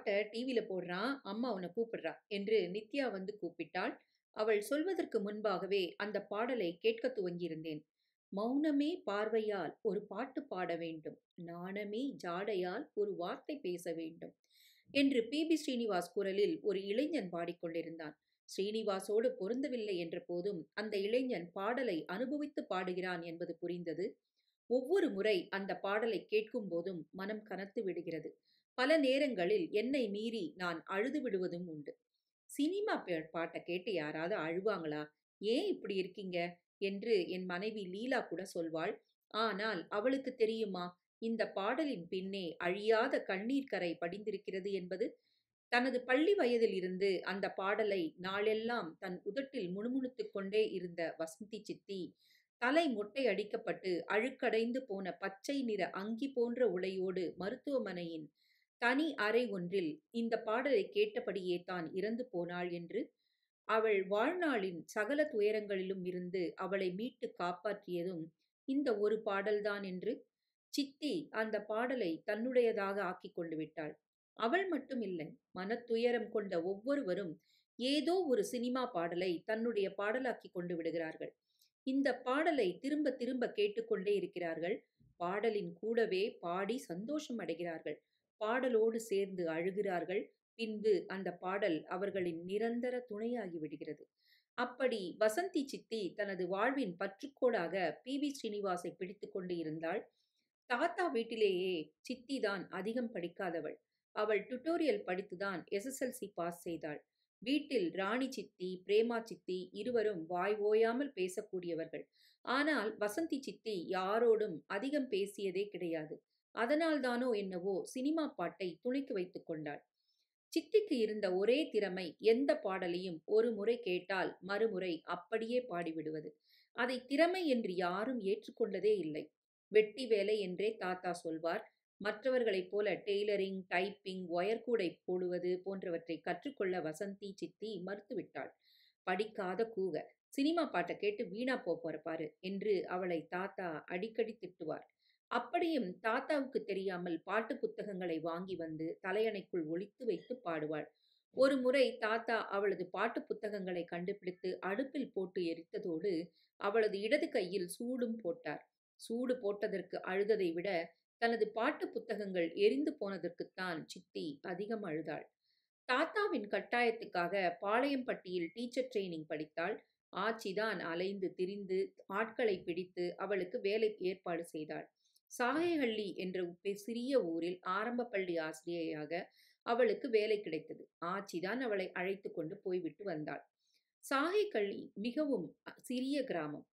பாட்ட டிவில போடுறான், அம்மா உன்ன கூப்பிடுறா என்று நித்யா வந்து கூப்பிட்டாள். அவள் சொல்வதற்கு முன்பாகவே அந்த பாடலை கேட்கத் துவங்கியிருந்தேன். மௌனமே பார்வையால் ஒரு பாட்டு பாட வேண்டும். நாணமே ஜாடையால் ஒரு வார்த்தை பேச வேண்டும் என்று பி.பி. ஸ்ரீனிவாஸ் குரலில் ஒரு இளைஞன் பாடிக்கொண்டிருந்தான். ஸ்ரீனிவாசோடு பொருந்தவில்லை என்ற போதும் அந்த இளைஞன் பாடலை அனுபவித்து பாடுகிறான் என்பது புரிந்தது. ஒவ்வொரு முறை அந்த பாடலை கேட்கும் போதும் மனம் கனத்து விடுகிறது. பல நேரங்களில் என்னை மீறி நான் அழுது விடுவதும் உண்டு. சினிமா பாட்டை கேட்டு யாராவது அழுவாங்களா? ஏன் இப்படி இருக்கீங்க என்று என் மனைவி லீலா கூட சொல்வாள். ஆனால் அவளுக்கு தெரியுமா, இந்த பாடலின் பின்னே அழியாத கண்ணீர் கரை படிந்திருக்கிறது என்பது? தனது பள்ளி வயதில் இருந்து அந்த பாடலை நாளெல்லாம் தன் உதட்டில் முணுமுணுத்துக் கொண்டே இருந்த வசந்தி சித்தி, தலை மொட்டை அடிக்கப்பட்டு அழுக்கடைந்து போன பச்சை நிற அங்கி போன்ற உடையோடு மருத்துவமனையின் தனி அறை ஒன்றில் இந்த பாடலை கேட்டபடியே தான் இறந்து போனாள் என்று, அவள் வாழ்நாளின் சகல துயரங்களிலும் இருந்து அவளை மீட்டு காப்பாற்றியதும் இந்த ஒரு பாடல்தான் என்று சித்தி அந்த பாடலை தன்னுடையதாக ஆக்கிக் கொண்டு விட்டாள். அவள் மட்டும் இல்லை, மனத்துயரம் கொண்ட ஒவ்வொருவரும் ஏதோ ஒரு சினிமா பாடலை தன்னுடைய பாடலாக்கிக் கொண்டு விடுகிறார்கள். இந்த பாடலை திரும்ப திரும்ப கேட்டுக்கொண்டே இருக்கிறார்கள். பாடலின் கூடவே பாடி சந்தோஷம் அடைகிறார்கள். பாடலோடு சேர்ந்து அழுகிறார்கள். பின்பு அந்த பாடல் அவர்களின் நிரந்தர துணையாகி விடுகிறது. அப்படி வசந்தி சித்தி தனது வாழ்வின் பற்றுக்கோடாக பி.வி. ஸ்ரீனிவாசை பிடித்து கொண்டு இருந்தாள். தாத்தா வீட்டிலேயே சித்தி தான் அதிகம் படிக்காதவள். அவள் டுட்டோரியல் படித்துதான் எஸ்எஸ்எல்சி பாஸ் செய்தாள். வீட்டில் ராணி சித்தி, பிரேமா சித்தி இருவரும் வாய் ஓயாமல் பேசக்கூடியவர்கள். ஆனால் வசந்தி சித்தி யாரோடும் அதிகம் பேசியதே கிடையாது. அதனால்தானோ என்னவோ சினிமா பாட்டை துணைக்கு வைத்துக் கொண்டாள். சித்திக்கு இருந்த ஒரே திறமை எந்த பாடலையும் ஒரு முறை கேட்டால் மறுமுறை அப்படியே பாடிவிடுவது. அதை திறமை என்று யாரும் ஏற்றுக்கொண்டதே இல்லை. வெட்டி வேலை என்றே தாத்தா சொல்வார். மற்றவர்களைப் போல டெய்லரிங், டைப்பிங், ஒயர்கூடை போடுவது போன்றவற்றை கற்றுக்கொள்ள வசந்தி சித்தி மறுத்துவிட்டாள். படிக்காத கூக, சினிமா பாட்டை கேட்டு வீணா போற பாரு என்று அவளை தாத்தா அடிக்கடி திட்டுவார். அப்படியும் தாத்தாவுக்கு தெரியாமல் பாட்டு புத்தகங்களை வாங்கி வந்து தலையணைக்குள் ஒளித்து வைத்து பாடுவாள். ஒரு முறை தாத்தா அவளது பாட்டு புத்தகங்களை கண்டுபிடித்து அடுப்பில் போட்டு எரித்ததோடு அவளது இடது கையில் சூடும் போட்டார். சூடு போட்டதற்கு அழுததை விட தனது பாட்டு புத்தகங்கள் எரிந்து போனதற்குத்தான் சித்தி அதிகம் அழுதாள். தாத்தாவின் கட்டாயத்துக்காக பாளையம்பட்டியில் டீச்சர் ட்ரெய்னிங் படித்தாள். ஆச்சிதான் அலைந்து திரிந்து ஆட்களை பிடித்து அவளுக்கு வேலை ஏற்பாடு செய்தாள். சாகைஹள்ளி என்ற சிறிய ஊரில் ஆரம்ப பள்ளி ஆசிரியையாக அவளுக்கு வேலை கிடைத்தது. ஆச்சிதான் அவளை அழைத்து கொண்டு போய்விட்டு வந்தாள். சாகைஹள்ளி மிகவும் சிறிய கிராமம்.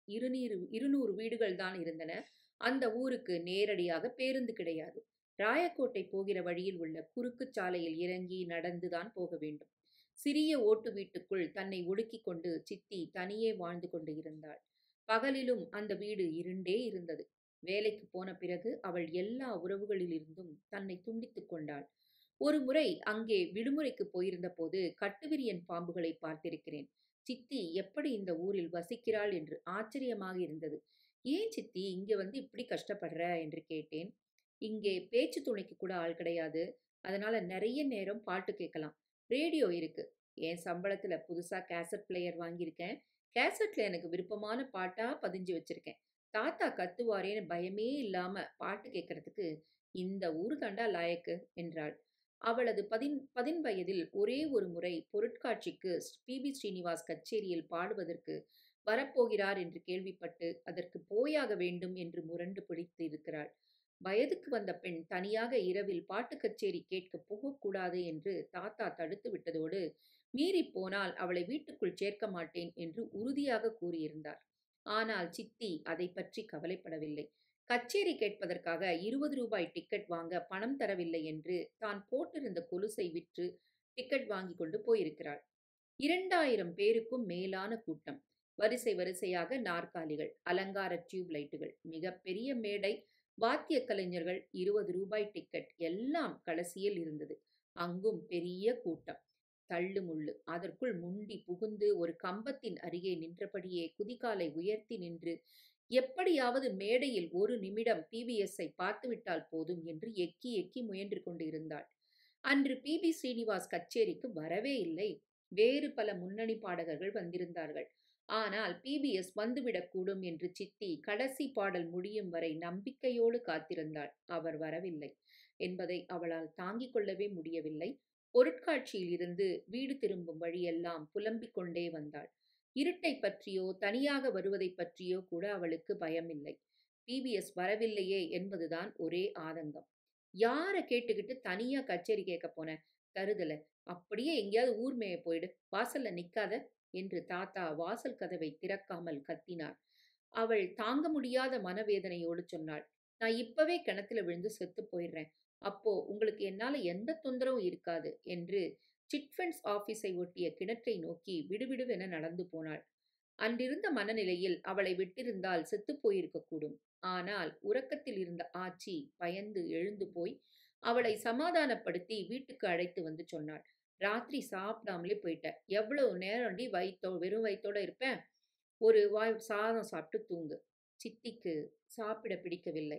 200 வீடுகள் தான் இருந்தன. அந்த ஊருக்கு நேரடியாக பேருந்து கிடையாது. ராயக்கோட்டை போகிற வழியில் உள்ள குறுக்கு சாலையில் இறங்கி நடந்துதான் போக வேண்டும். சிறிய ஓட்டு வீட்டுக்குள் தன்னை ஒடுக்கிக் கொண்டு சித்தி தனியே வாழ்ந்து கொண்டு இருந்தாள். பகலிலும் அந்த வீடு இருண்டே இருந்தது. வேலைக்கு போன பிறகு அவள் எல்லா உறவுகளிலிருந்தும் தன்னை துண்டித்துக் கொண்டாள். ஒரு முறை அங்கே விடுமுறைக்கு போயிருந்த போது கட்டுவிரியன் பாம்புகளை பார்த்திருக்கிறேன். சித்தி எப்படி இந்த ஊரில் வசிக்கிறாள் என்று ஆச்சரியமாக இருந்தது. ஏன் சித்தி இங்க வந்து இப்படி கஷ்டப்படுற என்று கேட்டேன். இங்கே பேச்சு துணைக்கு கூட ஆள் கிடையாது. அதனால நிறைய நேரம் பாட்டு கேட்கலாம். ரேடியோ இருக்கு. என் சம்பளத்துல புதுசா கேசட் பிளேயர் வாங்கியிருக்கேன். கேசட்ல எனக்கு விருப்பமான பாட்டா பதிஞ்சு வச்சிருக்கேன். தாத்தா கத்துவாரேன்னு பயமே இல்லாம பாட்டு கேட்கறதுக்கு இந்த ஊரு தாண்டா லாயக்கு என்றாள். அவளது பதின் வயதில் ஒரே ஒரு முறை பொருட்காட்சிக்கு பி.பி. ஸ்ரீனிவாஸ் கச்சேரியில் பாடுவதற்கு வரப்போகிறார் என்று கேள்விப்பட்டு அதற்கு போயாக வேண்டும் என்று முரண்டு பிடித்து இருக்கிறாள். வயதுக்கு வந்த பெண் தனியாக இரவில் பாட்டு கச்சேரி கேட்க போகக்கூடாது என்று தாத்தா தடுத்து விட்டதோடு மீறி போனால் அவளை வீட்டுக்குள் சேர்க்க மாட்டேன் என்று உறுதியாக கூறியிருந்தார். ஆனால் சித்தி அதை பற்றி கவலைப்படவில்லை. கச்சேரி கேட்பதற்காக 20 ரூபாய் டிக்கெட் வாங்க பணம் தரவில்லை என்று தான் போட்டிருந்த கொலுசை விற்று டிக்கெட் வாங்கி கொண்டு போயிருக்கிறாள். 2000 பேருக்கும் மேலான கூட்டம். வரிசை வரிசையாக நாற்காலிகள், அலங்கார டியூப் லைட்டுகள், மிகப்பெரிய மேடை, வாத்திய கலைஞர்கள், 20 ரூபாய் டிக்கெட் எல்லாம் கடைசியில் இருந்தது. அங்கும் பெரிய கூட்டம். தள்ளுமுள்ளு. அதற்குள் முண்டி புகுந்து ஒரு கம்பத்தின் அருகே நின்றபடியே குதிகாலை உயர்த்தி நின்று எப்படியாவது மேடையில் ஒரு நிமிடம் பிவிஎஸ்ஐ பார்த்துவிட்டால் போதும் என்று எக்கி எக்கி முயன்று கொண்டு இருந்தாள். அன்று பி.பி. ஸ்ரீனிவாஸ் கச்சேரிக்கு வரவே இல்லை. வேறு பல முன்னணி பாடகர்கள் வந்திருந்தார்கள். ஆனால் பி.பி.எஸ் வந்துவிடக்கூடும் என்று சித்தி கடைசி பாடல் முடியும் வரை நம்பிக்கையோடு காத்திருந்தாள். அவர் வரவில்லை என்பதை அவளால் தாங்கிக் கொள்ளவே முடியவில்லை. பொருட்காட்சியில் இருந்து வீடு திரும்பும் வழியெல்லாம் புலம்பிக் கொண்டே வந்தாள். இருட்டைப் பற்றியோ தனியாக வருவதைப் பற்றியோ கூட அவளுக்கு பயமில்லை. பி.பி.எஸ் வரவில்லையே என்பதுதான் ஒரே ஆதங்கம். யார கேட்டுக்கிட்டு தனியா கச்சேரி கேட்க போன? தருதல. அப்படியே எங்கேயாவது ஊர் மேய போயிடு. வாசல்ல நிக்காத என்று தாத்தா வாசல் கதவை திறக்காமல் கத்தினார். அவள் தாங்க முடியாத மனவேதனையோடு சொன்னாள். நான் இப்பவே கிணத்துல விழுந்து செத்து போயிடுறேன். அப்போ உங்களுக்கு என்னால எந்த தொந்தரவும் இருக்காது என்று சிட்ஃபண்ட்ஸ் ஆபீஸை ஒட்டிய கிணற்றை நோக்கி விடுவிடுவென நடந்து போனாள். அன்றிருந்த மனநிலையில் அவளை விட்டிருந்தால் செத்துப் போயிருக்கக்கூடும். ஆனால் உறக்கத்தில் இருந்த ஆச்சி பயந்து எழுந்து போய் அவளை சமாதானப்படுத்தி வீட்டுக்கு அழைத்து வந்து சொன்னாள். ராத்திரி சாப்பிடாமலே போயிட்ட. எவ்வளவு நேரம்டி வெறும் வயித்தோட இருப்பேன்? ஒரு வாய் சாதம் சாப்பிட்டு தூங்கு. சித்திக்கு சாப்பிட பிடிக்கவில்லை.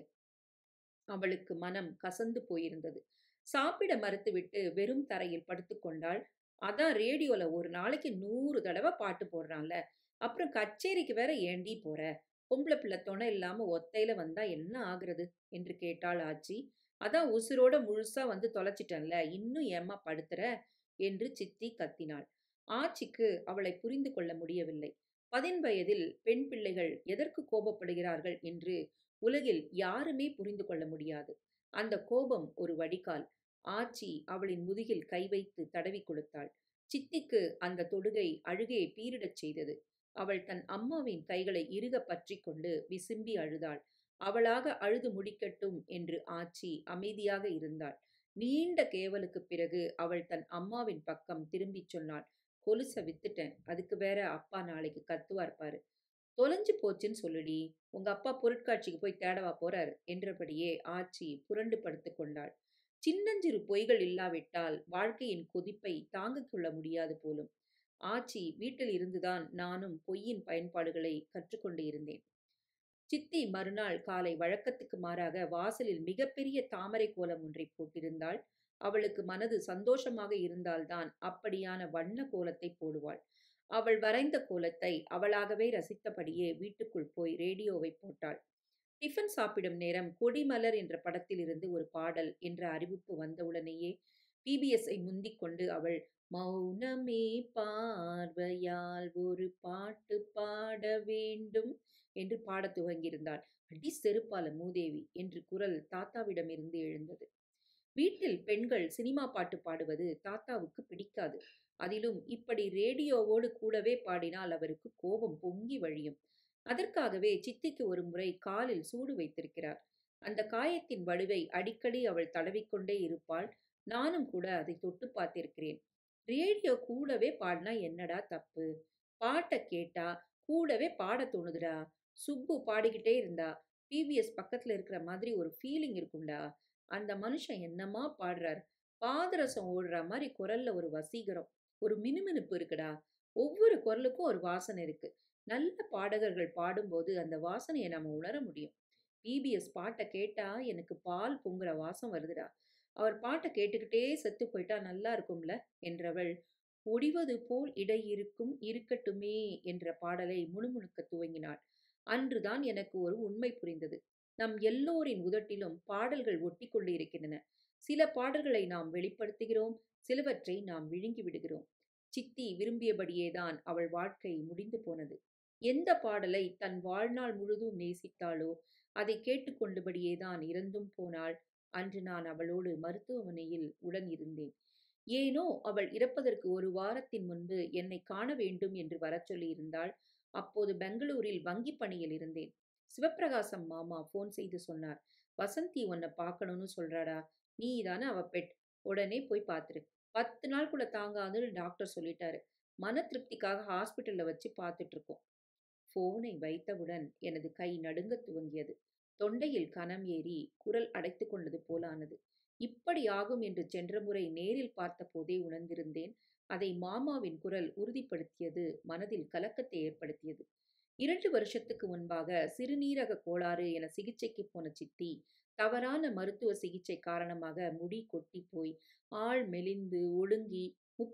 அவளுக்கு மனம் கசந்து போயிருந்தது. சாப்பிட மறுத்துவிட்டு வெறும் தரையில் படுத்துக்கொண்டாள். அதான் ரேடியோல ஒரு நாளைக்கு 100 தடவை பாட்டு போடுறான்ல. அப்புறம் கச்சேரிக்கு வேற ஏண்டி போற? பொம்பளை பிள்ளை துணை இல்லாம ஒத்தையில வந்தா என்ன ஆகுறது என்று கேட்டாள் ஆச்சி. அதான் உசுரோட முழுசா வந்து தொலைச்சிட்டேன்ல, இன்னும் ஏம்மா படுத்துற என்று சித்தி கத்தினாள். ஆச்சிக்கு அவளை புரிந்து கொள்ள முடியவில்லை. 15 வயதில் பெண் பிள்ளைகள் எதற்கு கோபப்படுகிறார்கள் என்று உலகில் யாருமே புரிந்து கொள்ள முடியாது. அந்த கோபம் ஒரு வடிகால். ஆச்சி அவளின் முதுகில் கை வைத்து தடவி கொடுத்தாள். சித்திக்கு அந்த தொடுகை அழுகையை பீரிடச் செய்தது. அவள் தன் அம்மாவின் கைகளை இறுக பற்றி கொண்டு விசும்பி அழுதாள். அவளாக அழுது முடிக்கட்டும் என்று ஆச்சி அமைதியாக இருந்தாள். நீண்ட கேவலுக்குப் பிறகு அவள் தன் அம்மாவின் பக்கம் திரும்பிச் சொன்னாள். கொலுச வித்துட்டேன். அதுக்கு வேற அப்பா நாளைக்கு கத்துவார் பாரு. தொலைஞ்சு போச்சுன்னு சொல்லுடி. உங்க அப்பா பொருட்காட்சிக்கு போய் தேடவா போறாரு என்றபடியே ஆச்சி புரண்டு படுத்துக் கொண்டாள். சின்னஞ்சிறு பொய்கள் இல்லாவிட்டால் வாழ்க்கையின் கொதிப்பை தாங்கிக் கொள்ள முடியாது போலும். ஆச்சி வீட்டில் இருந்துதான் நானும் பொய்யின் பயன்பாடுகளை கற்றுக்கொண்டு இருந்தேன். சித்தி மறுநாள் காலை வழக்கத்துக்கு மாறாக வாசலில் மிகப்பெரிய தாமரை கோலம் ஒன்றை போட்டிருந்தாள். அவளுக்கு மனது சந்தோஷமாக இருந்தால்தான் அப்படியான வண்ண கோலத்தை போடுவாள். அவள் வரைந்த கோலத்தை அவளாகவே ரசித்தபடியே வீட்டுக்குள் போய் ரேடியோவை போட்டாள். டிஃபன் சாப்பிடும் நேரம் கொடிமலர் என்ற படத்திலிருந்து ஒரு பாடல் என்ற அறிவிப்பு வந்தவுடனேயே பிபிஎஸ்ஐ முந்திக் கொண்டு அவள் மௌனமே பார்வையால் ஒரு பாட்டு பாட வேண்டும் என்று பாடத் துவங்கியிருந்தாள். அடி செருப்பால மூதேவி என்று குரல் தாத்தாவிடமிருந்து எழுந்தது. வீட்டில் பெண்கள் சினிமா பாட்டு பாடுவது தாத்தாவுக்கு பிடிக்காது. அதிலும் இப்படி ரேடியோவோடு கூடவே பாடினால் அவருக்கு கோபம் பொங்கி வழியும். அதற்காகவே சித்திக்கு ஒரு முறை காலில் சூடு வைத்திருக்கிறார். அந்த காயத்தின் வடுவை அடிக்கடி அவள் தடவிக்கொண்டே இருப்பாள். நானும் கூட அதை தொட்டு பார்த்திருக்கிறேன். ரேடியோ கூடவே பாடினா என்னடா தப்பு? பாட்டை கேட்டா கூடவே பாட தோணுதுடா. சுப்பு பாடிக்கிட்டே இருந்தா பிவிஎஸ் பக்கத்துல இருக்கிற மாதிரி ஒரு ஃபீலிங் இருக்கும்டா. அந்த மனுஷன் என்னமா பாடுறார். பாதரசம் ஓடுற மாதிரி குரல்ல ஒரு வசீகரம், ஒரு மினுமினுப்பு இருக்குடா. ஒவ்வொரு குரலுக்கும் ஒரு வாசனை இருக்கு. நல்ல பாடகர்கள் பாடும்போது அந்த வாசனையை நம்ம உணர முடியும். பிபிஎஸ் பாட்டை கேட்டா எனக்கு பால் பொங்குற வாசம் வருதுடா. அவர் பாட்டை கேட்டுக்கிட்டே செத்து போயிட்டா நல்லா இருக்கும்ல என்றவள் ஒடிவது போல் இடை இருக்கும் இருக்கட்டுமே என்ற பாடலை முணுமுணுக்க துவங்கினாள். அன்றுதான் எனக்கு ஒரு உண்மை புரிந்தது. நம் எல்லோரின் உதட்டிலும் பாடல்கள் ஒட்டி கொண்டு இருக்கின்றன. சில பாடல்களை நாம் வெளிப்படுத்துகிறோம், சிலவற்றை நாம் விழுங்கி விடுகிறோம். சித்தி விரும்பியபடியேதான் அவள் வாழ்க்கை முடிந்து போனது. எந்த பாடலை தன் வாழ்நாள் முழுதும் நேசித்தாளோ அதை கேட்டுக்கொண்டபடியேதான் இறந்தும் போனாள். அன்று நான் அவளோடு மருத்துவமனையில் உடன் இருந்தேன். ஏனோ அவள் இறப்பதற்கு ஒரு வாரத்தின் முன்பு என்னை காண வேண்டும் என்று வரச் சொல்லியிருந்தாள். அப்போது பெங்களூரில் வங்கி பணியில் இருந்தேன். சிவப்பிரகாசம் மாமா போன் செய்து சொன்னார். வசந்தி உன்னை பார்க்கணும்னு சொல்றாடா. நீ தானே அவ பெட். உடனே போய் பார்த்துரு. 10 நாள் கூட தாங்காதுன்னு டாக்டர் சொல்லிட்டாரு. மன திருப்திக்காக ஹாஸ்பிட்டல்ல வச்சு பார்த்துட்டு இருக்கோம். போனை வைத்தவுடன் எனது கை நடுங்கத் துவங்கியது. தொண்டையில் கனம் ஏறி குரல் அடைத்து கொண்டது போலானது. இப்படி ஆகும் என்று சென்ற முறை நேரில் பார்த்த போதே உணர்ந்திருந்தேன். அதை மாமாவின் குரல் உறுதிப்படுத்தியது. மனதில் கலக்கத்தை ஏற்படுத்தியது. 2 வருஷத்துக்கு முன்பாக சிறுநீரக கோளாறு என சிகிச்சைக்கு போன சித்தி, தவறான மருத்துவ சிகிச்சை காரணமாக முடி கொட்டிப் போய், ஆள் மெலிந்து ஒடுங்கி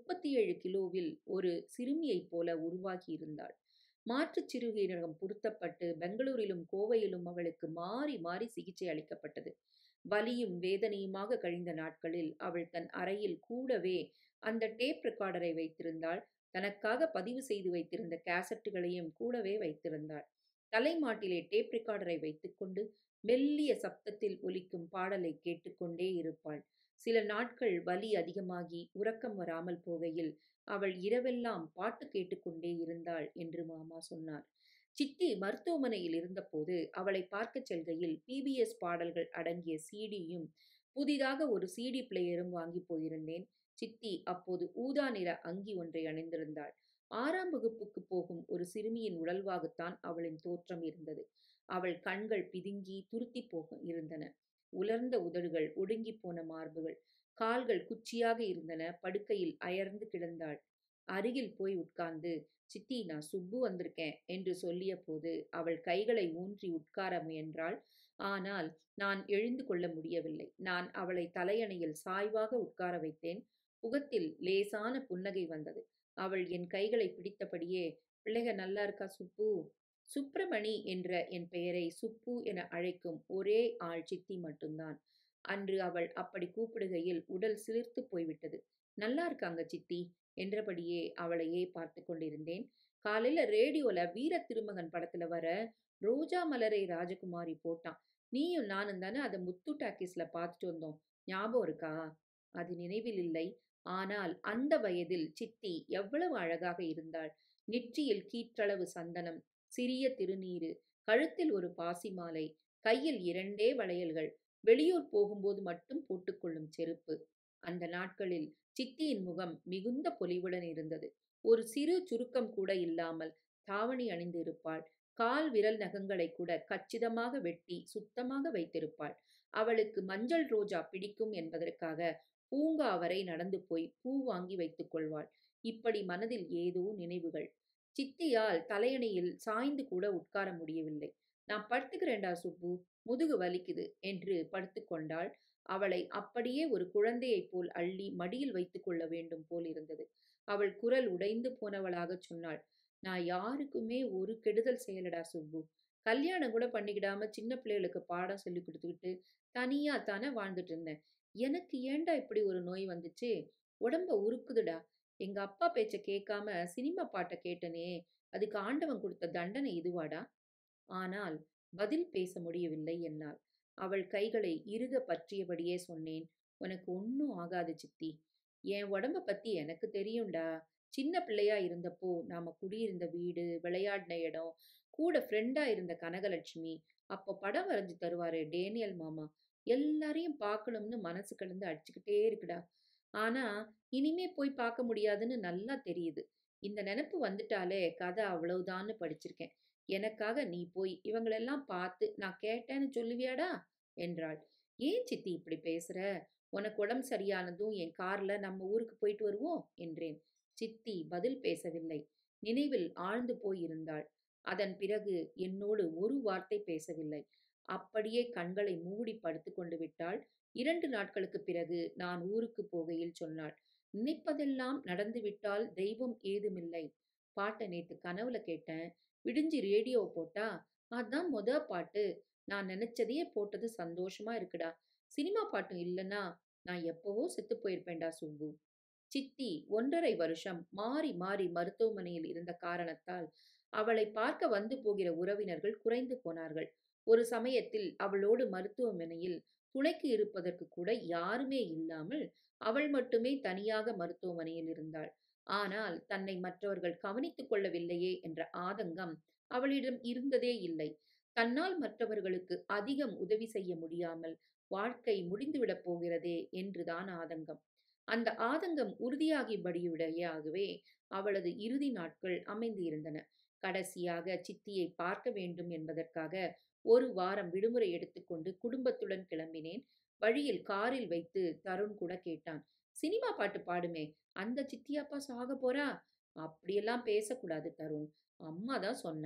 37 கிலோவில் ஒரு சிறுமியைப் போல உருவாகியிருந்தாள். மாற்றுச் சிறுநீரகம் பொருத்தப்பட்டு பெங்களூரிலும் கோவையிலும் அவளுக்கு மாறி மாறி சிகிச்சை அளிக்கப்பட்டது. வலியும் வேதனையுமாக கழிந்த நாட்களில் அவள் தன் அறையில் கூடவே அந்த டேப் ரெக்கார்டரை வைத்திருந்தாள். தனக்காக பதிவு செய்து வைத்திருந்த கேசட்டுகளையும் கூடவே வைத்திருந்தாள். தலைமாட்டிலே டேப் ரெக்கார்டரை வைத்துக்கொண்டு மெல்லிய சப்தத்தில் ஒலிக்கும் பாடலை கேட்டுக்கொண்டே இருப்பாள். சில நாட்கள் வலி அதிகமாகி உறக்கம் வராமல் போகையில் அவள் இரவெல்லாம் பாட்டு கேட்டுக்கொண்டே இருந்தாள் என்று மாமா சொன்னார். சித்தி மருத்துவமனையில் இருந்தபோது அவளை பார்க்கச் செல்கையில் பிபிஎஸ் பாடல்கள் அடங்கிய சிடியும் புதிதாக ஒரு சிடி பிளேயரும் வாங்கி போயிருந்தேன். சித்தி அப்போது ஊதா நிற அங்கி ஒன்றை அணிந்திருந்தாள். 6ஆம் வகுப்புக்கு போகும் ஒரு சிறுமியின் உடல்வாகுத்தான் அவளின் தோற்றம் இருந்தது. அவள் கண்கள் பிதுங்கி துருத்தி போக இருந்தன. உலர்ந்த உதடுகள், ஒடுங்கி போன மார்புகள், கால்கள் குச்சியாக இருந்தன. படுக்கையில் அயர்ந்து கிடந்தாள். அருகில் போய் உட்கார்ந்து, சித்தி நான் சுப்பு வந்திருக்கேன் என்று சொல்லிய போது அவள் கைகளை ஊன்றி உட்கார முயன்றாள். ஆனால் நான் எழுந்து கொள்ள முடியவில்லை. நான் அவளை தலையணையில் சாய்வாக உட்கார வைத்தேன். முகத்தில் லேசான புன்னகை வந்தது. அவள் என் கைகளை பிடித்தபடியே, பிள்ளைக நல்லா இருக்கா சுப்பு? சுப்பிரமணி என்ற என் பெயரை சுப்பு என அழைக்கும் ஒரே ஆள் சித்தி மட்டும்தான். அன்று அவள் அப்படி கூப்பிடுகையில் உடல் சிலிர்த்து போய்விட்டது. நல்லா இருக்காங்க சித்தி என்றபடியே அவளையே பார்த்து கொண்டிருந்தேன். காலையில ரேடியோல வீர திருமகன் படத்துல வர ரோஜா மலரை ராஜகுமாரி போட்டான். நீயும் நானும் தானே அதை முத்து டாக்கீஸ்ல பார்த்துட்டு வந்தோம். ஞாபகம் இருக்கா? அது நினைவில் இல்லை. ஆனால் அந்த வயதில் சித்தி எவ்வளவு அழகாக இருந்தாள். நெற்றியில் கீற்றளவு சந்தனம், சிறிய திருநீறு, கழுத்தில் ஒரு பாசி மாலை, கையில் 2 வளையல்கள், வெளியூர் போகும்போது மட்டும் போட்டுக்கொள்ளும் செருப்பு. அந்த நாட்களில் சித்தியின் முகம் மிகுந்த பொலிவுடன் இருந்தது. ஒரு சிறு சுருக்கம் கூட இல்லாமல் தாவணி அணிந்து இருப்பாள். கால் விரல் நகங்களை கூட கச்சிதமாக வெட்டி சுத்தமாக வைத்திருப்பாள். அவளுக்கு மஞ்சள் ரோஜா பிடிக்கும் என்பதற்காக பூங்கா வரை நடந்து போய் பூ வாங்கி வைத்துக் கொள்வாள். இப்படி மனதில் ஏதோ நினைவுகள். சித்தியால் தலையணையில் சாய்ந்து கூட உட்கார முடியவில்லை. நான் படுத்துக்கிறேன்டா சுப்பு, முதுகு வலிக்குது என்று படுத்துக்கொண்டாள். அவளை அப்படியே ஒரு குழந்தையைப் போல் அள்ளி மடியில் வைத்துக் கொள்ள வேண்டும் போல் இருந்தது. அவள் குரல் உடைந்து போனவளாகச் சொன்னாள், நான் யாருக்குமே ஒரு கெடுதல் செய்யலடா சுப்பு. கல்யாணம் கூட பண்ணிக்கிடாம சின்ன பிள்ளைகளுக்கு பாடம் சொல்லி கொடுத்துக்கிட்டு தனியா தானே வாழ்ந்துட்டு இருந்தேன். எனக்கு ஏன்டா இப்படி ஒரு நோய் வந்துச்சு? உடம்ப உருக்குதுடா. எங்க அப்பா பேச்ச கேட்காம சினிமா பாட்ட கேட்டனே, அதுக்கு ஆண்டவன் கொடுத்த தண்டனை இதுவாடா? ஆனால் பதில் பேச முடியவில்லை என்னால். அவள் கைகளை இறுக பற்றியபடியே சொன்னேன், உனக்கு ஒன்னும் ஆகாது சித்தி. என் உடம்ப பத்தி எனக்கு தெரியும்டா. சின்ன பிள்ளையா இருந்தப்போ நாம குடியிருந்த வீடு, விளையாடின இடம், கூட ஃப்ரெண்டா இருந்த கனகலட்சுமி, அப்போ படம் வரைஞ்சு தருவாரு டேனியல் மாமா, எல்லாரையும் பார்க்கணும்னு மனசு கலந்து அடிச்சுக்கிட்டே இருக்குடா. ஆனா இனிமே போய் பார்க்க முடியாதுன்னு நல்லா தெரியுது. இந்த நினைப்பு வந்துட்டாலே கதை அவ்வளவுதான்னு படிச்சிருக்கேன். எனக்காக நீ போய் இவங்களெல்லாம் பார்த்து நான் கேட்டேன்னு சொல்லுவியாடா என்றாள். ஏன் சித்தி இப்படி பேசுற? உனக்கு உடம்பு சரியானதும் என் கார்ல நம்ம ஊருக்கு போயிட்டு வருவோம் என்றேன். சித்தி பதில் பேசவில்லை. நினைவில் ஆழ்ந்து போயிருந்தாள். அதன் பிறகு என்னோடு ஒரு வார்த்தை பேசவில்லை. அப்படியே கண்களை மூடி படுத்து கொண்டு விட்டாள். 2 நாட்களுக்கு பிறகு நான் ஊருக்கு போகையில் சொன்னாள், நினைப்பதெல்லாம் நடந்துவிட்டால் தெய்வம் ஏதுமில்லை. பாட்டை நேத்து கனவுல கேட்டேன். விடிஞ்சு ரேடியோ போட்டா அதான் பாட்டு. நான் நினைச்சதையே போட்டது சந்தோஷமா இருக்குடா. சினிமா பாட்டும் இல்லைன்னா நான் எப்பவோ செத்து போயிருப்பேன்டா சுப்பு. சித்தி 1½ வருஷம் மாறி மாறி மருத்துவமனையில் இருந்த காரணத்தால் அவளை பார்க்க வந்து போகிற உறவினர்கள் குறைந்து போனார்கள். ஒரு சமயத்தில் அவளோடு மருத்துவமனையில் துணைக்கு இருப்பதற்கு கூட யாருமே இல்லாமல் அவள் மட்டுமே தனியாக மருத்துவமனையில் இருந்தாள். ஆனால் தன்னை மற்றவர்கள் கவனித்துக் கொள்ளவில்லையே என்ற ஆதங்கம் அவளிடம் இருந்ததே இல்லை. தன்னால் மற்றவர்களுக்கு அதிகம் உதவி செய்ய முடியாமல் வாழ்க்கை முடிந்துவிடப் போகிறதே என்றுதான் ஆதங்கம். அந்த ஆதங்கம் உறுதியாகிபடியுடையாகவே அவளது இறுதி நாட்கள் அமைந்து இருந்தன. கடைசியாக சித்தியை பார்க்க வேண்டும் என்பதற்காக ஒரு வாரம் விடுமுறை எடுத்துக்கொண்டு குடும்பத்துடன் கிளம்பினேன். வழியில் காரில் வைத்து தருண் கூட கேட்டான், சினிமா பாட்டு பாடுமே, அந்த சித்தியாப்பா சாக போறா? அப்படியெல்லாம் பேசக்கூடாது தருண். அம்மா தான் சொன்னா.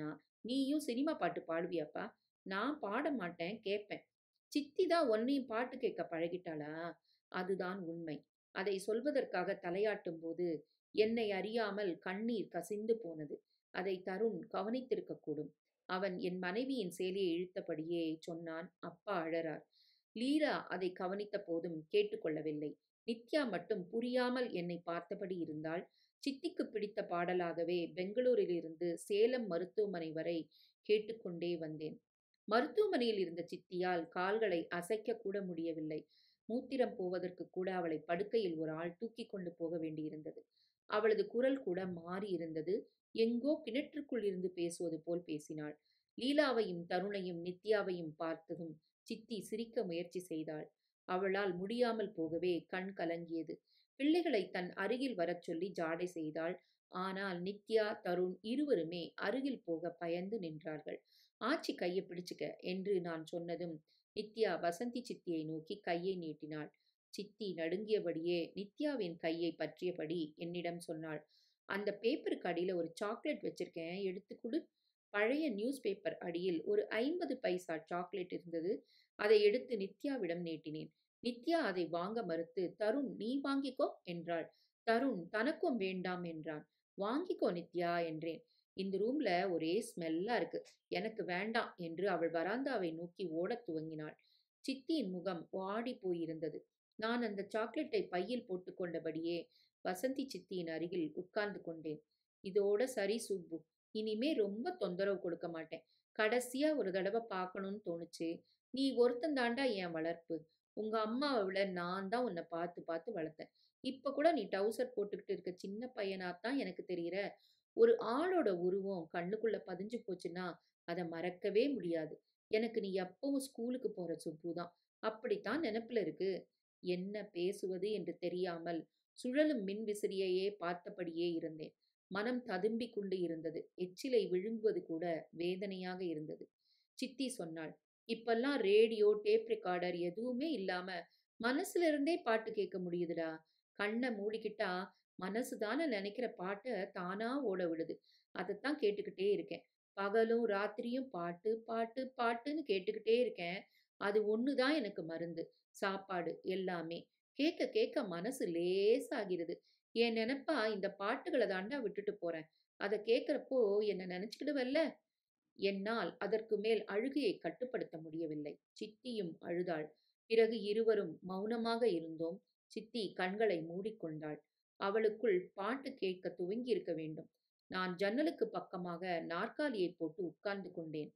நீயும் சினிமா பாட்டு பாடுவியாப்பா? நான் பாட மாட்டேன், கேட்பேன். சித்தி தான் உன்னையும் பாட்டு கேட்க பழகிட்டாளா? அதுதான் உண்மை. அதை சொல்வதற்காக தலையாட்டும்போது என்னை அறியாமல் கண்ணீர் கசிந்து போனது. அதை தருண் கவனித்திருக்கக்கூடும். அவன் என் மனைவியின் சேலையை இழுத்தபடியே சொன்னான். அப்பா அழறார். லீலா அதை கவனித்த போதும் கேட்டுக்கொள்ளவில்லை. நித்யா மட்டும் புரியாமல் என்னை பார்த்தபடி இருந்தாள். சித்திக்கு பிடித்த பாடலாகவே பெங்களூரிலிருந்து சேலம் மருத்துவமனை வரை கேட்டுக்கொண்டே வந்தேன். மருத்துவமனையில் இருந்த சித்தியால் கால்களை அசைக்க கூட முடியவில்லை. மூத்திரம் போவதற்கு கூட அவளை படுக்கையில் ஒரு ஆள் தூக்கிக் கொண்டு போக வேண்டியிருந்தது. அவளது குரல் கூட மாறி இருந்தது. எங்கோ கிணற்றுக்குள் இருந்து பேசுவது போல் பேசினாள். லீலாவையும் தருணையும் நித்யாவையும் பார்த்ததும் சித்தி சிரிக்க முயற்சி செய்தாள். அவளால் முடியாமல் போகவே கண் கலங்கியது. பிள்ளைகளை தன் அருகில் வரச் சொல்லி ஜாடை செய்தாள். ஆனால் நித்யா, தருண் இருவருமே அருகில் போக பயந்து நின்றார்கள். ஆச்சி கையை பிடிச்சுக்க என்று நான் சொன்னதும் நித்யா வசந்தி சித்தியை நோக்கி கையை நீட்டினாள். சித்தி நடுங்கியபடியே நித்யாவின் கையை பற்றியபடி என்னிடம் சொன்னாள். அந்த பேப்பருக்கு அடியில ஒரு சாக்லேட் வச்சிருக்கேன், எடுத்து கொடு. பழைய நியூஸ் பேப்பர் அடியில் ஒரு 50 பைசா சாக்லேட் இருந்தது. அதை எடுத்து நித்யாவிடம் நீட்டினேன். நித்யா அதை வாங்க மறுத்து, தருண் நீ வாங்கிக்கோ என்றாள். தருண் தனக்கும் வேண்டாம் என்றான். வாங்கிக்கோ நித்யா என்றேன். இந்த ரூம்ல ஒரே ஸ்மெல்லா இருக்கு, எனக்கு வேண்டாம் என்று அவள் வராந்தாவை நோக்கி ஓடத் துவங்கினாள். சித்தியின் முகம் வாடி போயிருந்தது. நான் அந்த சாக்லேட்டை பையில் போட்டுக்கொண்டபடியே வசந்தி சித்தியின் அருகில் உட்கார்ந்து கொண்டேன். இதோட சரி சுப்பு, இனிமே ரொம்ப தொந்தரவு கொடுக்க மாட்டேன். கடைசியா ஒரு தடவை பார்க்கணும்னு தோணுச்சு. நீ ஒருத்தன் தாண்டா என் வளர்ப்பு. உங்க அம்மாவை விட நான் தான் உன்னை பார்த்து பார்த்து வளர்த்தேன். இப்ப கூட நீ டவுசர் போட்டுக்கிட்டு இருக்க சின்ன பையனாத்தான் எனக்கு தெரிகிற. ஒரு ஆளோட உருவம் கண்ணுக்குள்ள பதிஞ்சு போச்சுன்னா அதை மறக்கவே முடியாது. எனக்கு நீ எப்பவும் ஸ்கூலுக்கு போற சுப்பு தான். அப்படித்தான் நினைப்புல இருக்கு. என்ன பேசுவது என்று தெரியாமல் சுழலும் மின் விசிறியையே பார்த்தபடியே இருந்தேன். மனம் ததும்பிக் கொண்டு இருந்தது. எச்சிலை விழுங்குவது கூட வேதனையாக இருந்தது. சித்தி சொன்னாள். இப்பல்லாம் ரேடியோ, டேப் ரெக்கார்டர் எதுவுமே இல்லாம மனசுல இருந்தே பாட்டு கேட்க முடியுதுடா. கண்ணை மூடிக்கிட்டா மனசு தானே நினைக்கிற பாட்டை தானா ஓட விடுது. அதைத்தான் கேட்டுக்கிட்டே இருக்கேன். பகலும் ராத்திரியும் பாட்டு பாட்டு பாட்டுன்னு கேட்டுக்கிட்டே இருக்கேன். அது ஒண்ணுதான் எனக்கு மருந்து, சாப்பாடு எல்லாமே. கேட்க கேட்க மனசு லேசாகிறது. என் நினைப்பா இந்த பாட்டுகளை தாண்டா விட்டுட்டு போறேன். அதை கேட்கிறப்போ என்ன நினைச்சுக்கிடுவல்ல. என்னால் அதற்கு மேல் அழுகையை கட்டுப்படுத்த முடியவில்லை. சித்தியும் அழுதாள். பிறகு இருவரும் மௌனமாக இருந்தோம். சித்தி கண்களை மூடிக்கொண்டாள். அவளுக்குள் பாட்டு கேட்க துவங்கி இருக்க வேண்டும். நான் ஜன்னலுக்கு பக்கமாக நாற்காலியை போட்டு உட்கார்ந்து கொண்டேன்.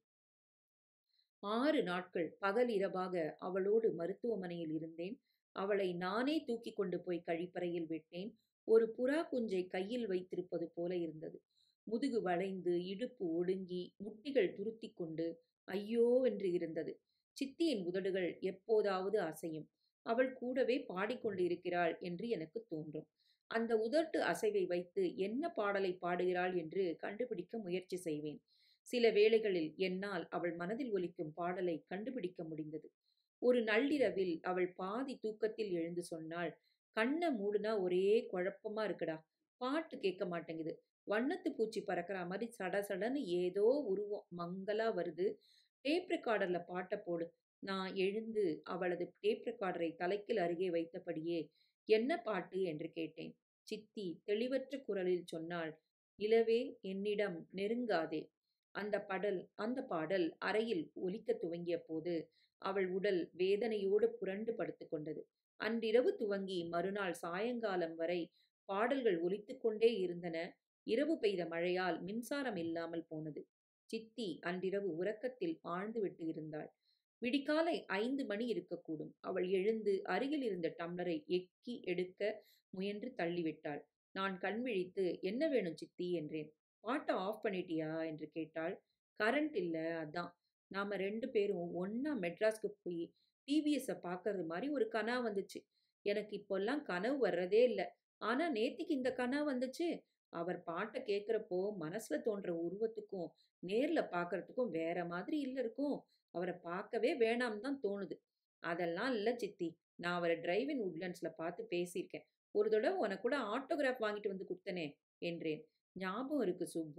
6 நாட்கள் பகல் இரவாக அவளோடு மருத்துவமனையில் இருந்தேன். அவளை நானே தூக்கிக் கொண்டு போய் கழிப்பறையில் விட்டேன். ஒரு புறா குஞ்சை கையில் வைத்திருப்பது போல இருந்தது. முதுகு வளைந்து, இடுப்பு ஒடுங்கி, முட்டிகள் துருத்திக் கொண்டு ஐயோ என்று இருந்தது. சித்தியின் உதடுகள் எப்போதாவது அசையும். அவள் கூடவே பாடிக்கொண்டு இருக்கிறாள் என்று எனக்கு தோன்றும். அந்த உதட்டு அசைவை வைத்து என்ன பாடலை பாடுகிறாள் என்று கண்டுபிடிக்க முயற்சி செய்வேன். சில வேளைகளில் என்னால் அவள் மனதில் ஒலிக்கும் பாடலை கண்டுபிடிக்க முடிந்தது. ஒரு நள்ளிரவில் அவள் பாதி தூக்கத்தில் எழுந்து சொன்னாள். கண்ண மூடுனா ஒரே குழப்பமா இருக்குடா. பாட்டு கேட்க மாட்டேங்குது. வண்ணத்து பூச்சி பறக்கிற மாதிரி சடசடன்னு ஏதோ உருவம் மங்கலா வருது. டேப் ரெக்கார்டர்ல பாட்டை போடு. நான் எழுந்து அவளது டேப் ரெக்கார்டரை தலைக்கில் அருகே வைத்தபடியே என்ன பாட்டு என்று கேட்டேன். சித்தி தெளிவற்ற குரலில் சொன்னாள். நிலவே என்னிடம் நெருங்காதே. அந்த பாடல் அறையில் ஒலிக்கத் துவங்கிய போது அவள் உடல் வேதனையோடு புரண்டு படுத்துக் கொண்டது. அன்றிரவு துவங்கி மறுநாள் சாயங்காலம் வரை பாடல்கள் ஒலித்துக் கொண்டே இருந்தன. இரவு பெய்த மழையால் மின்சாரம் இல்லாமல் போனது. சித்தி அன்றிரவு உறக்கத்தில் ஆழ்ந்துவிட்டு இருந்தாள். விடிகாலை 5 மணி இருக்கக்கூடும். அவள் எழுந்து அருகில் இருந்த டம்ளரை எக்கி எடுக்க முயன்று தள்ளிவிட்டாள். நான் கண் விழித்து என்ன வேணும் சித்தி என்றேன். பாட்டை ஆஃப் பண்ணிட்டியா என்று கேட்டாள். கரண்ட் இல்ல, அதான். நாம 2 பேரும் ஒண்ணா மெட்ராஸ்க்கு போய் டிவிஎஸ்ஸ பார்க்கறது மாதிரி ஒரு கனவு வந்துச்சு. எனக்கு இப்போல்லாம் கனவு வர்றதே இல்ல. ஆனா நேத்திக்கு இந்த கனவு வந்துச்சு. அவர் பாட்டை கேட்கிறப்போ மனசுல தோன்ற உருவத்துக்கும் நேர்ல பார்க்கறதுக்கும் வேற மாதிரி இல்ல இருக்கும். அவரை பார்க்கவே வேணாம் தான் தோணுது. அதெல்லாம் இல்ல சித்தி. நான் அவரை டிரைவ் இன் உட்லண்ட்ஸ்ல பார்த்து பேசியிருக்கேன். ஒரு தடவை உனக்கு கூட ஆட்டோகிராஃப் வாங்கிட்டு வந்து கொடுத்தனே என்றேன். ஞாபகம் இருக்கு சுப்பு.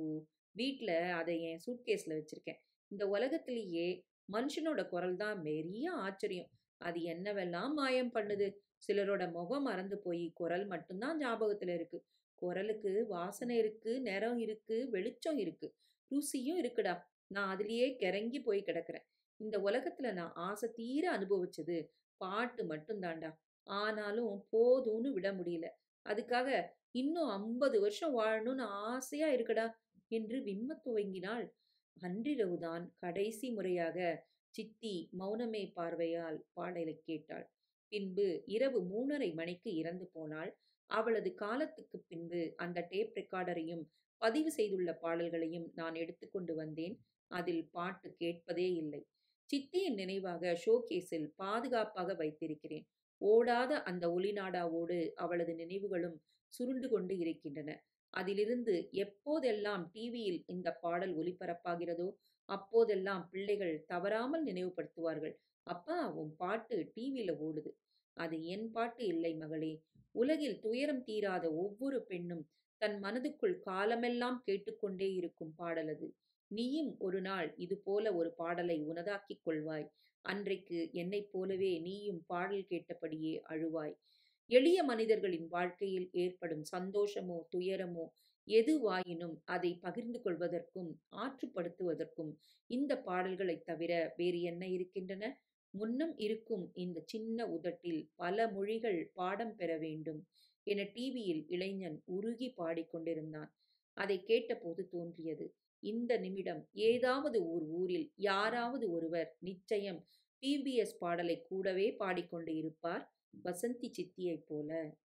வீட்ல அத என் சூட்கேஸ்ல வச்சிருக்கேன். இந்த உலகத்திலேயே மனுஷனோட குரல் தான் பெரிய ஆச்சரியம். அது என்னவெல்லாம் மாயம் பண்ணுது. சிலரோட முகம் மறந்து போய் குரல் மட்டும் தான் ஞாபகத்துல இருக்கு. குரலுக்கு வாசனை இருக்கு, நிறம் இருக்கு, வெளிச்சம் இருக்கு, ருசியும் இருக்குடா. நான் அதிலேயே கிறங்கி போய் கிடக்கிறேன். இந்த உலகத்துல நான் ஆசை தீர அனுபவிச்சது பாட்டு மட்டும் தான்டா. ஆனாலும் போதும்னு விட முடியல. அதுக்காக இன்னும் 50 வருஷம் வாழணும்னு ஆசையா இருக்குடா என்று விம்மத் துவங்கினாள். அன்றிரவுதான் கடைசி முறையாக சித்தி மௌனமே பார்வையால் பாடலைக் கேட்டாள். பின்பு இரவு 3:30 மணிக்கு இறந்து போனாள். அவளது காலத்துக்குப் பின்பு அந்த டேப் ரெக்கார்டரையும் பதிவு செய்துள்ள பாடல்களையும் நான் எடுத்துக்கொண்டு வந்தேன். அதில் பாட்டு கேட்பதே இல்லை. சித்தியின் நினைவாக ஷோகேஸில் பாதுகாப்பாக வைத்திருக்கிறேன். ஓடாத அந்த ஒலிநாடாவோடு அவளது நினைவுகளும் சுருண்டு கொண்டு இருக்கின்றன. அதிலிருந்து எப்போதெல்லாம் டிவியில் இந்த பாடல் ஒலிபரப்பாகிறதோ அப்போதெல்லாம் பிள்ளைகள் தவறாமல் நினைவுபடுத்துவார்கள். அப்பா, உன் பாட்டு டிவியில ஓடுது. அது என் பாட்டு இல்லை மகளே. உலகில் துயரம் தீராத ஒவ்வொரு பெண்ணும் தன் மனதுக்குள் காலமெல்லாம் கேட்டுக்கொண்டே இருக்கும் பாடல் அது. நீயும் ஒரு நாள் இது போல ஒரு பாடலை உனதாக்கிக் கொள்வாய். அன்றைக்கு என்னைப் போலவே நீயும் பாடல் கேட்டபடியே அழுவாய். எளிய மனிதர்களின் வாழ்க்கையில் ஏற்படும் சந்தோஷமோ துயரமோ எதுவாயினும் அதை பகிர்ந்து கொள்வதற்கும் ஆற்றுப்படுத்துவதற்கும் இந்த பாடல்களைத் தவிர வேறு என்ன இருக்கின்றன? முன்னம் இருக்கும் இந்த சின்ன உதட்டில் பல மொழிகள் பாடம் பெற வேண்டும் என டிவியில் இளைஞன் உருகி பாடிக்கொண்டிருந்தான். அதை கேட்டபோது தோன்றியது, இந்த நிமிடம் ஏதாவது ஒரு ஊரில் யாராவது ஒருவர் நிச்சயம் டிபிஎஸ் பாடலை கூடவே பாடிக்கொண்டு இருப்பார், வசந்தி சித்தியைப் போல.